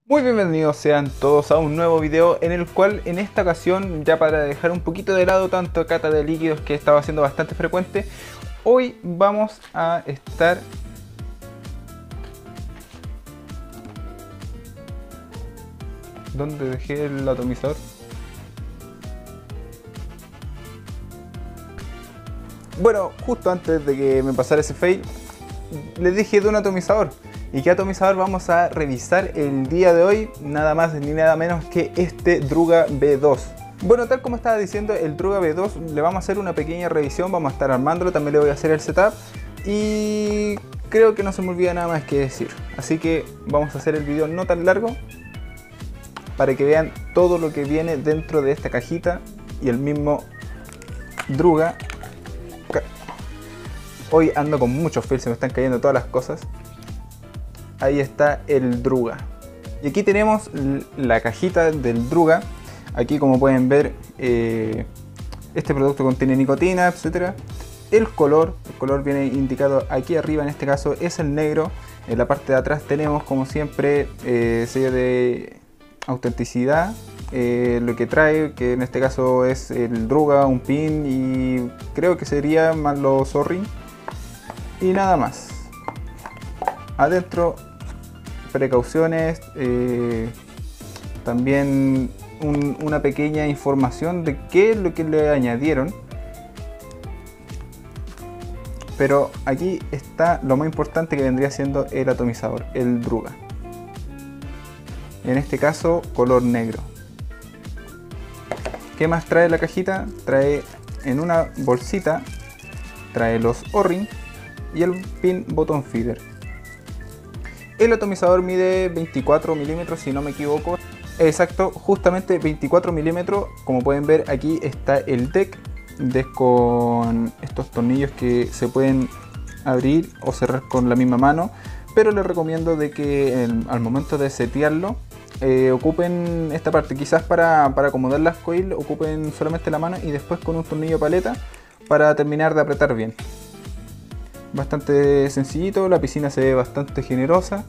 Muy bienvenidos sean todos a un nuevo video en el cual en esta ocasión, ya para dejar un poquito de lado tanto cata de líquidos que estaba siendo bastante frecuente, hoy vamos a estar ¿dónde dejé el atomizador? Bueno, justo antes de que me pasara ese fail, les dije de un atomizador. ¿Y qué atomizador vamos a revisar el día de hoy? Nada más ni nada menos que este Druga V2. Bueno, tal como estaba diciendo, el Druga V2 le vamos a hacer una pequeña revisión, vamos a estar armándolo, también le voy a hacer el setup y creo que no se me olvida nada más que decir. Así que vamos a hacer el video no tan largo para que vean todo lo que viene dentro de esta cajita y el mismo Druga. Hoy ando con muchos fails, se me están cayendo todas las cosas. Ahí está el Druga. Y aquí tenemos la cajita del Druga. Aquí, como pueden ver, este producto contiene nicotina, etc. El color viene indicado aquí arriba, en este caso es el negro. En la parte de atrás tenemos, como siempre, sello de autenticidad. Lo que trae, que en este caso es el Druga, un pin y creo que sería más los O-ring. Y nada más. Adentro, precauciones, también una pequeña información de qué es lo que le añadieron. Pero aquí está lo más importante, que vendría siendo el atomizador, el Druga. En este caso, color negro. ¿Qué más trae la cajita? Trae en una bolsita, trae los O-ring y el pin bottom feeder. El atomizador mide 24 milímetros, si no me equivoco. Exacto, justamente 24 milímetros. Como pueden ver, aquí está el deck con estos tornillos que se pueden abrir o cerrar con la misma mano. Pero les recomiendo de que al momento de setearlo, ocupen esta parte. Quizás para acomodar las coils ocupen solamente la mano y después con un tornillo paleta para terminar de apretar bien. Bastante sencillito, la piscina se ve bastante generosa.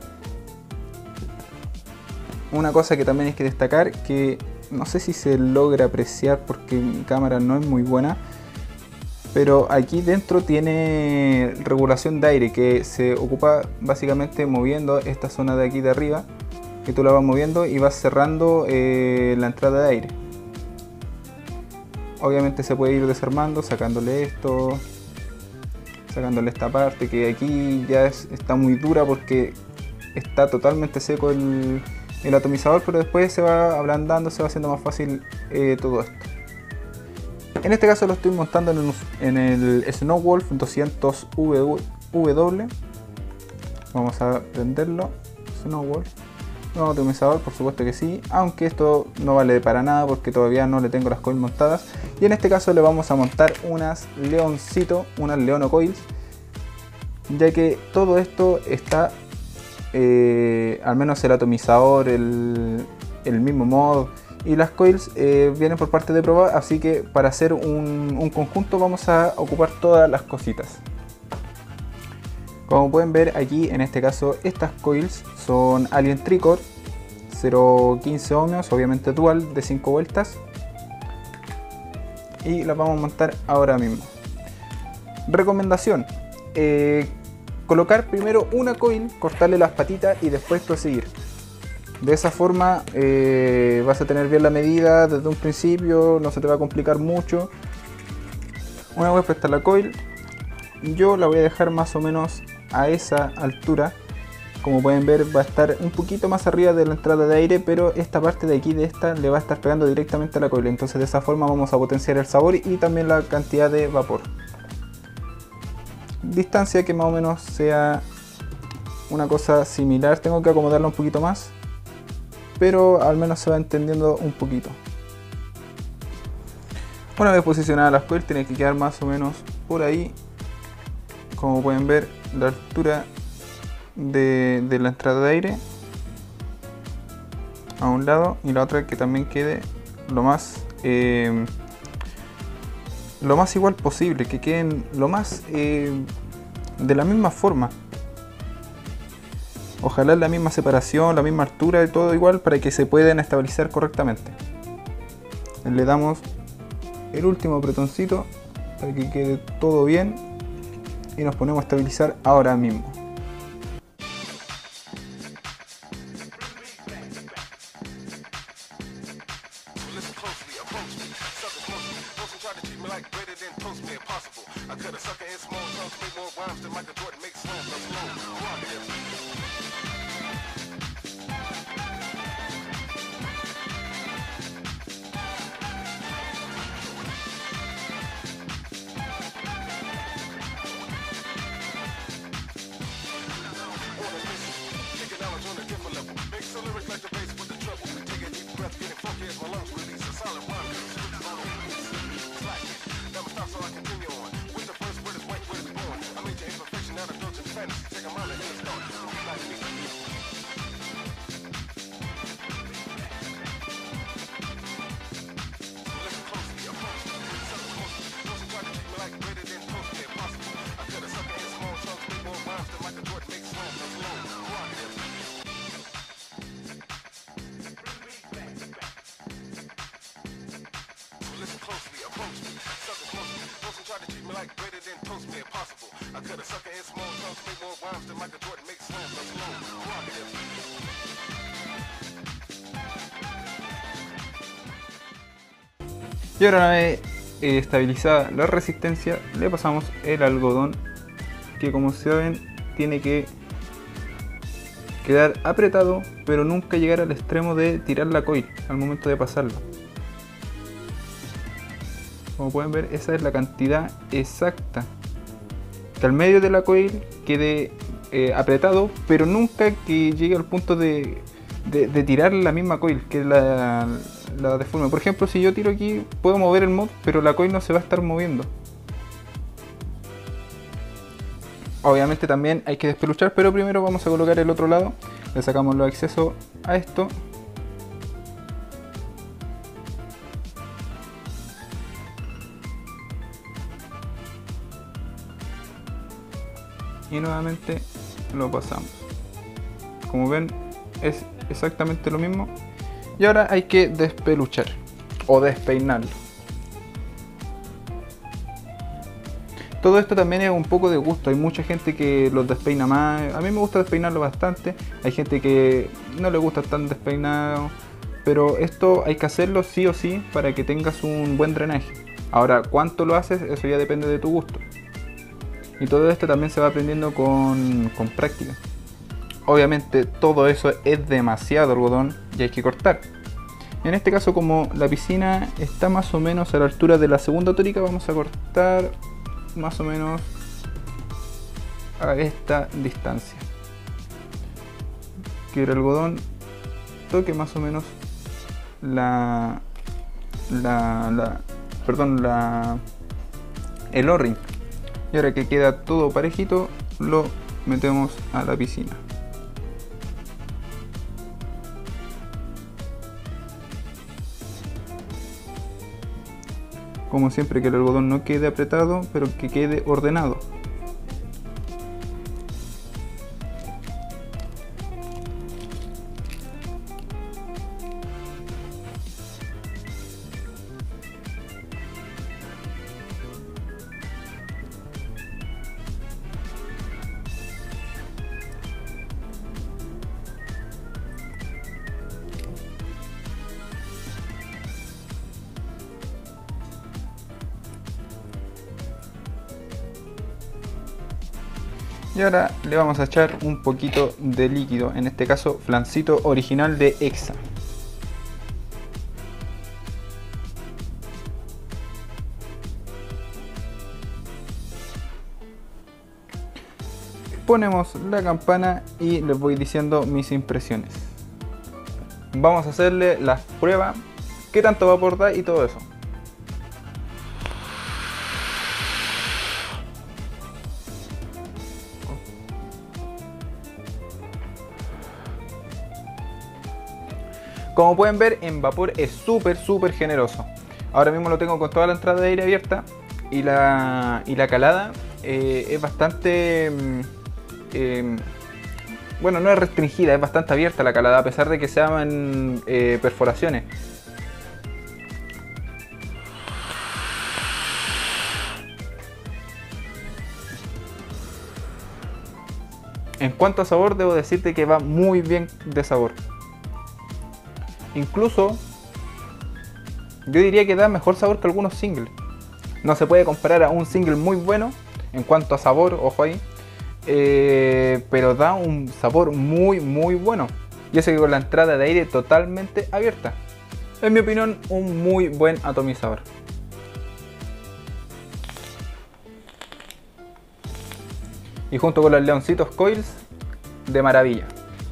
Una cosa que también hay que destacar, que no sé si se logra apreciar porque mi cámara no es muy buena, pero aquí dentro tiene regulación de aire que se ocupa básicamente moviendo esta zona de aquí de arriba, que tú la vas moviendo y vas cerrando la entrada de aire. Obviamente se puede ir desarmando, sacándole esto, sacándole esta parte que aquí ya está muy dura porque está totalmente seco el atomizador, pero después se va ablandando, se va haciendo más fácil todo esto. En este caso lo estoy montando en el Snowwolf 200W. Vamos a prenderlo. Snowwolf. Nuevo atomizador, por supuesto que sí, aunque esto no vale para nada porque todavía no le tengo las coils montadas. Y en este caso le vamos a montar unas Leoncito, unas Leono Coils, ya que todo esto está, al menos el atomizador, el mismo mod y las coils vienen por parte de Proba, así que para hacer un conjunto vamos a ocupar todas las cositas. Como pueden ver aquí, en este caso, estas coils son Alien Tricore 0.15 ohmios, obviamente dual de 5 vueltas. Y las vamos a montar ahora mismo. Recomendación: colocar primero una coil, cortarle las patitas y después proseguir. De esa forma vas a tener bien la medida desde un principio, no se te va a complicar mucho. Una vez puesta la coil, yo la voy a dejar más o menos a esa altura. Como pueden ver, va a estar un poquito más arriba de la entrada de aire, pero esta parte de aquí de esta le va a estar pegando directamente a la coil. Entonces de esa forma vamos a potenciar el sabor y también la cantidad de vapor. Distancia que más o menos sea una cosa similar. Tengo que acomodarla un poquito más, pero al menos se va entendiendo un poquito. Una vez posicionadas las coils, tiene que quedar más o menos por ahí. Como pueden ver, la altura de la entrada de aire a un lado, y la otra que también quede lo más igual posible, que queden lo más de la misma forma. Ojalá la misma separación, la misma altura y todo igual para que se puedan estabilizar correctamente. Le damos el último apretoncito para que quede todo bien y nos ponemos a estabilizar ahora mismo. Y ahora, una vez estabilizada la resistencia, le pasamos el algodón, que como saben tiene que quedar apretado pero nunca llegar al extremo de tirar la coil al momento de pasarlo. Como pueden ver, esa es la cantidad exacta, que al medio de la coil quede apretado, pero nunca que llegue al punto de tirar la misma coil, que la deforme. Por ejemplo, si yo tiro aquí, puedo mover el mod, pero la coil no se va a estar moviendo. Obviamente también hay que despeluchar, pero primero vamos a colocar el otro lado. Le sacamos los excesos a esto. Y nuevamente lo pasamos. Como ven, es exactamente lo mismo. Y ahora hay que despeluchar o despeinarlo. Todo esto también es un poco de gusto. Hay mucha gente que los despeina más. A mí me gusta despeinarlo bastante. Hay gente que no le gusta tan despeinado. Pero esto hay que hacerlo sí o sí para que tengas un buen drenaje. Ahora, ¿cuánto lo haces? Eso ya depende de tu gusto. Y todo esto también se va aprendiendo con práctica. Obviamente todo eso es demasiado algodón y hay que cortar. En este caso, como la piscina está más o menos a la altura de la segunda tórica, vamos a cortar más o menos a esta distancia. Que el algodón toque más o menos el O-ring. Y ahora que queda todo parejito, lo metemos a la piscina. Como siempre, que el algodón no quede apretado, pero que quede ordenado. Y ahora le vamos a echar un poquito de líquido, en este caso flancito original de Exa. Ponemos la campana y les voy diciendo mis impresiones. Vamos a hacerle las pruebas, qué tanto va a aportar y todo eso. Como pueden ver, en vapor es súper generoso. Ahora mismo lo tengo con toda la entrada de aire abierta y la calada es bastante bueno, no es restringida, es bastante abierta la calada, a pesar de que se llaman perforaciones. En cuanto a sabor, debo decirte que va muy bien de sabor. Incluso, yo diría que da mejor sabor que algunos singles. No se puede comparar a un single muy bueno en cuanto a sabor, ojo ahí. Pero da un sabor muy bueno. Y eso que con la entrada de aire totalmente abierta. En mi opinión, un muy buen atomizador. Y junto con los leoncitos coils, de maravilla.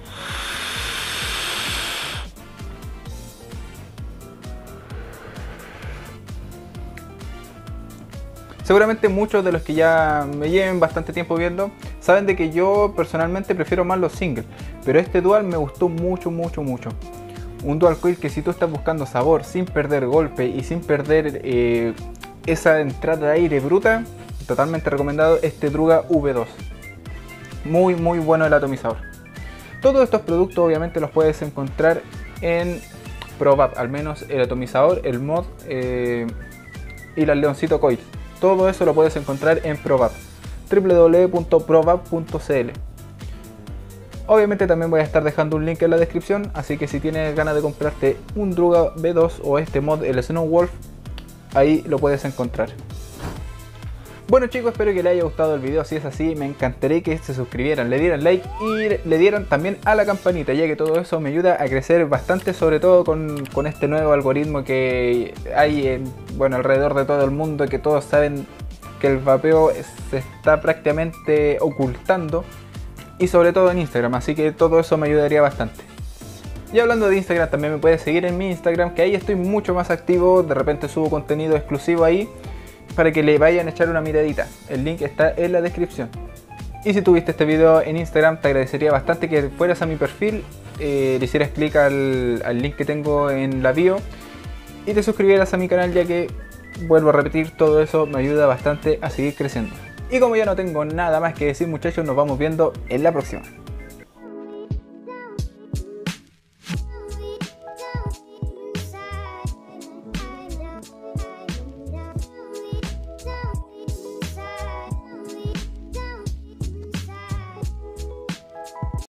Seguramente muchos de los que ya me lleven bastante tiempo viendo saben de que yo personalmente prefiero más los singles, pero este dual me gustó mucho. Un dual coil que si tú estás buscando sabor sin perder golpe y sin perder esa entrada de aire bruta, totalmente recomendado este Druga V2. Muy bueno el atomizador. Todos estos productos obviamente los puedes encontrar en ProVap, al menos el atomizador, el mod y las leoncito coils. Todo eso lo puedes encontrar en ProVap, www.provap.cl. Obviamente también voy a estar dejando un link en la descripción, así que si tienes ganas de comprarte un Druga V2 o este mod, el Snowwolf, ahí lo puedes encontrar. Bueno chicos, espero que les haya gustado el video. Si es así, me encantaría que se suscribieran, le dieran like y le dieran también a la campanita, ya que todo eso me ayuda a crecer bastante, sobre todo con este nuevo algoritmo que hay bueno, alrededor de todo el mundo, que todos saben que el vapeo se está prácticamente ocultando, y sobre todo en Instagram, así que todo eso me ayudaría bastante. Y hablando de Instagram, también me puedes seguir en mi Instagram, que ahí estoy mucho más activo, de repente subo contenido exclusivo ahí, para que le vayan a echar una miradita. El link está en la descripción. Y si tuviste este video en Instagram, te agradecería bastante que fueras a mi perfil, le hicieras clic al link que tengo en la bio y te suscribieras a mi canal, ya que, vuelvo a repetir, todo eso me ayuda bastante a seguir creciendo. Y como ya no tengo nada más que decir muchachos, nos vamos viendo en la próxima.